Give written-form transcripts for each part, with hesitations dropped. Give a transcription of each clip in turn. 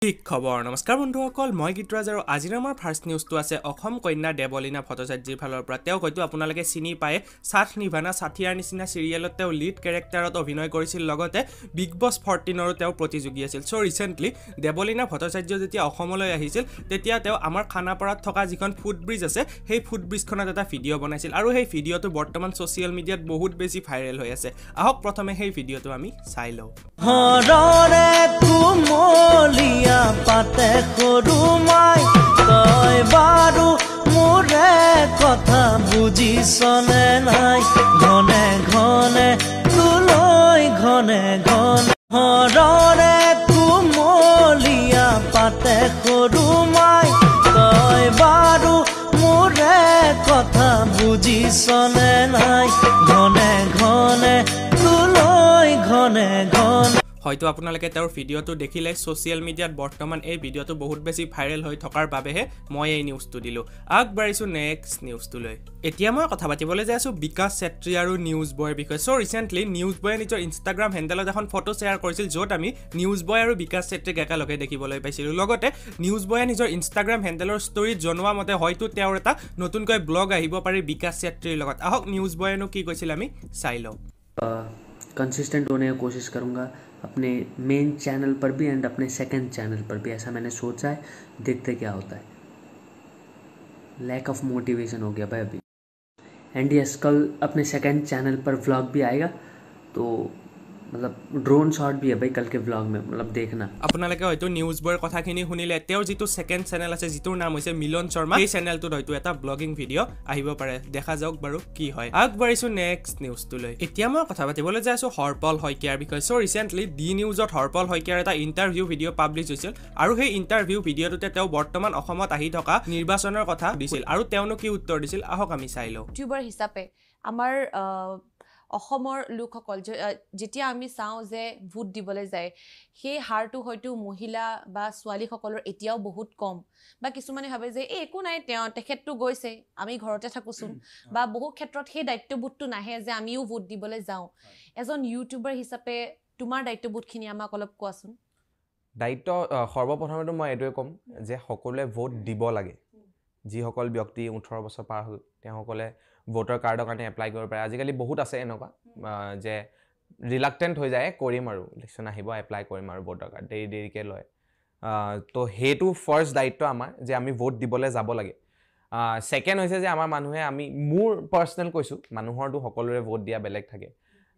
ঠিক খবৰ নমস্কাৰ বন্ধুসকল মই গীতৰাজ আৰু আজিৰ আমাৰ ফাৰ্ষ্ট নিউজটো আছে অসম কন্যা দেৱলীনা ভট্টাচাৰ্যৰ ফালৰ পৰা তেওঁ হয়তো আপোনালোকে চিনি পায় সাথ নিভানা সাথিয়াৰ নিচিনা সিৰিয়েলত তেওঁ লিড ক্যাৰেক্টাৰত অভিনয় কৰিছিল লগতে বিগ বছ 14ৰো তেওঁ প্ৰতিযোগী আছিল সো ৰিসেন্টলি দেৱলীনা ভট্টাচাৰ্য যেতিয়া অসমলৈ আহিছিল তেতিয়া তেওঁ আমাৰ খানাপাৰাত থকা যিখন ফুড ব্ৰিজ আছে সেই ফুড ব্ৰিজখনত এটা ভিডিঅ' বনাইছিল আৰু সেই ভিডিঅ'টো বৰ্তমান সোশ্যাল মিডিয়াত বহুত বেছি ভাইৰেল হৈ আছে আহক প্ৰথমে সেই ভিডিঅ'টো আমি চাই লওঁ পাতে সৰু মাই তই বাৰু মোৰে কথা বুজিছনে নাই ঘনে ঘনে তুলৈ ঘনে ঘনে হৰৰে কুমলীয়া পাতে সৰু মাই তই বাৰু মোৰে কথা বুজিছনে নাই ঘনে ঘনে তুলৈ ঘনে ঘনে হয়তো আপোনালোকে তেওঁৰ ভিডিঅ'টো দেখিলে সোশ্যাল মিডিয়াত বৰ্তমান এই ভিডিঅ'টো বহুত বেছি ভাইৰেল হৈ থকাৰ বাবেহে মই এই নিউজটো দিলো আগবাঢ়িছো নেক্সট নিউজটোলৈ এতিয়া মই কথা পাতিবলৈ যাই আছো বিকাশ চেত্ৰী আৰু নিউজ বয়ৰ বিষয়ে সো ৰিসেন্টলি নিউজ বয়ে নিজৰ ইনষ্টাগ্ৰাম হেণ্ডেলত এখন ফটো শ্বেয়াৰ কৰিছিল য'ত আমি নিউজ বয় আৰু বিকাশ চেত্ৰীক একেলগে দেখিবলৈ পাইছিলো লগতে নিউজ বয়ে নিজৰ ইনষ্টাগ্ৰাম হেণ্ডেলৰ ষ্টৰীত জনোৱা মতে হয়তো তেওঁৰ এটা নতুনকৈ ব্লগ আহিব পাৰে বিকাশ চেত্ৰীৰ লগত আহক নিউজ বয়েনো কি কৈছিল আমি চাই লওঁ कंसिस्टेंट होने की कोशिश करूँगा अपने मेन चैनल पर भी एंड अपने सेकंड चैनल पर भी ऐसा मैंने सोचा है देखते क्या होता है लैक ऑफ मोटिवेशन हो गया भाई अभी एंड यस कल अपने सेकंड चैनल पर व्लॉग भी आएगा तो मतलब ड्रोन शॉट भी है भाई कल के व्लॉग में मतलब देखना আপোনালোকে হয়তো নিউজ বয়ৰ কথাখিনি শুনিলে তেওঁৰ যেটো সেকেন্ড চ্যানেল আছে যেটোৰ নাম হৈছে মিলন শৰ্মা এই চ্যানেলটো হয়তো এটা ব্লগিং ভিডিও আহিব পাৰে দেখা যাওক বাৰু কি হয় আগবাঢ়িছো নেক্সট নিউজটোলৈ এতিয়া মই কথা পাতিবলৈ যাই আছো হৰপল হয়কিয়াৰ বিষয়ে সো ৰিসেন্টলি ডি নিউজত হৰপল হয়কিয়াৰ এটা ইন্টাৰভিউ ভিডিও পাবলিছ হৈছিল আৰু সেই ইন্টাৰভিউ ভিডিওটোতে তেওঁ বৰ্তমান অসমত আহি থকা নিৰ্বাচনৰ কথা দিছিল আৰু তেওঁনো কি উত্তৰ দিছিল আহক আমি চাই লওঁ ইউটিউবাৰ হিচাপে আমাৰ অসমৰ লোকসকল যেতিয়া আমি চাওঁ যে ভোট দিবলৈ যায় সেই হাৰটো হয়তো মহিলা বা ছোৱালীসকলৰ এতিয়াও বহুত কম বা কিছুমানে ভাবে যে একো নাই তেখেতটো গৈছে আমি ঘৰতে থাকোচোন বা বহু ক্ষেত্ৰত সেই দায়িত্ববোধটো নাহে যে আমিও ভোট দিবলৈ যাওঁ এজন ইউটিউবাৰ হিচাপে তোমাৰ দায়িত্ববোধখিনি আমাক অলপ কোৱাচোন দায়িত্ব সৰ্বপ্ৰথমে মই এটোৱে কম যে সকলোৱে ভোট দিব লাগে যিসকল ব্যক্তি 18 বছৰ পাৰ হ'ল তেওঁলোকলে ভোটাৰ কাৰ্ডৰ কাৰণে এপ্লাই কৰিব পাৰে আজিকালি বহুত আছে এনেকুৱা যে ৰিলাক্টেন্ট হৈ যায় কৰিম আৰু ইলেকশ্যন আহিব এপ্লাই কৰিম আৰু ভোটাৰ কাৰ্ড দেৰিকে লয় তো হেতু ফাৰ্স্ট দায়িত্ব আমাৰ যে আমি ভোট দিবলৈ যাব লাগে সেকেন্ড হৈছে যে আমাৰ মানুহে আমি মোৰ পাৰ্সোনাল কৈছো মানুহৰটো সকলোৰে ভোট দিয়া বেলেগ থাকে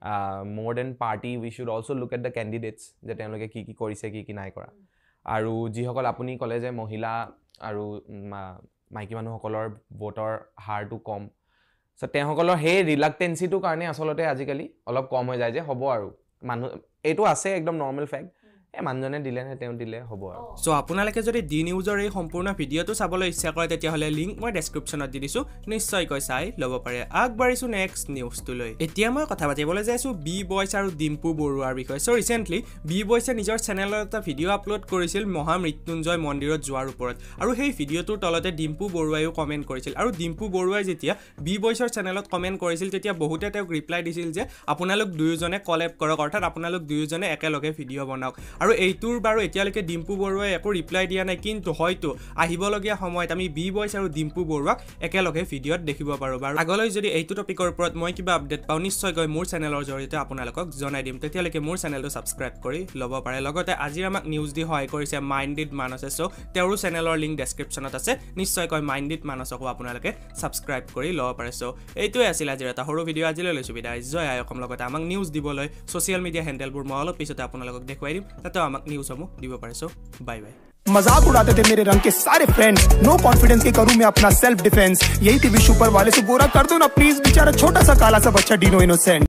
more than party we should also look at the candidates যে তেওঁলোকে কি কৰিছে কি নাই কৰা আৰু যিসকল আপুনি কলে যে মহিলা আৰু মাইকী মানুহসকলৰ ভোটৰ হাৰটো কম সো তেওঁলোকৰ হে ৰিলাক্টেন্সিটো কাৰণে আসলতে আজিকালি অলপ কম হৈ যায় যে হ'ব আৰু মানুহ এটো আছে একদম নৰ্মাল ফ্যাক্ট মানুহজনে দিলে নে তেওঁ দিলে হ'ব আৰু সো আপোনালোকে যদি ডি নিউজৰ এই সম্পূৰ্ণ ভিডিওটো চাবলৈ ইচ্ছা কৰে তেতিয়া হলে লিংক মই ডেসক্ৰিপচনত দি দিছো নিশ্চয়কৈ চাই ল'ব পাৰে আগবাঢ়িছো নেক্সট নিউজটোলৈ এতিয়া মই কথা পাতিবলৈ যাইছো বি বয়ছ আৰু ডিম্পু বৰুৱাৰ বিষয়ে সো ৰিসেন্টলি বি বয়ছে নিজৰ চেনেলত এটা ভিডিও আপলোড কৰিছিল মহামৃত্যুঞ্জয় মন্দিৰত যোৱাৰ ওপৰত আৰু সেই ভিডিওটোৰ তলতে ডিম্পু বৰুৱাইও কমেন্ট কৰিছিল আৰু ডিম্পু বৰুৱাই যেতিয়া বি বয়ছৰ চেনেলত কমেন্ট কৰিছিল তেতিয়া বহুতে তেওঁক ৰিপ্লাই দিছিল যে আপোনালোক দুয়োজনে কলেব কৰক অৰ্থাৎ আপোনালোক দুয়োজনে একেলগে ভিডিও বনাওক আৰু এইটোৰ বাৰু এতিয়ালৈকে ডিম্পু বৰুৱাই একো ৰিপ্লাই দিয়া নাই কিন্তু হয়তো আহিবলগীয়া সময়ত আমি বি বয়ছ আৰু ডিম্পু বৰুৱাক একেলগে ভিডিওত দেখিব পাৰো বাৰু আগলৈ যদি এইটো টপিকৰ ওপৰত মই কিবা আপডেট পাওঁ নিশ্চয়কৈ মোৰ চেনেলৰ জৰিয়তে আপোনালোকক জনাই দিম তেতিয়ালৈকে মোৰ চেনেলটো সাবস্ক্ৰাইব কৰি ল'ব পাৰে লগতে আজি আমাক নিউজ দি সহায় কৰিছে মাইন্ডেড মানসে সো তেওঁৰ চেনেলৰ লিংক ডেসক্ৰিপচনত আছে নিশ্চয়কৈ মাইন্ডেড মানসকো আপোনালোকে সাবস্ক্ৰাইব কৰি ল'ব পাৰে সো এইটোৱে আছিল আজিৰ এটা সৰু ভিডিও আজিলৈ লৈছো বিদায় জয় আই অসম লগতে আমাক নিউজ দিবলৈ সোশ্যাল মিডিয়া হেণ্ডেলবোৰ মই অলপ পিছতে আপোনালোকক দেখুৱাই দিম তাতে আমাক নিউজ সমুহ দিব পাৰে সো বাই বাই मजाक उड़ाते थे मेरे रंग के सारे फ्रेंड्स नो कॉन्फिडेंस के करूं मैं अपना सेल्फ डिफेंस यही टीवी सुपर वाले से गोरा कर दो ना प्लीज बेचारा छोटा सा काला सा बच्चा डिनो इनोसेंट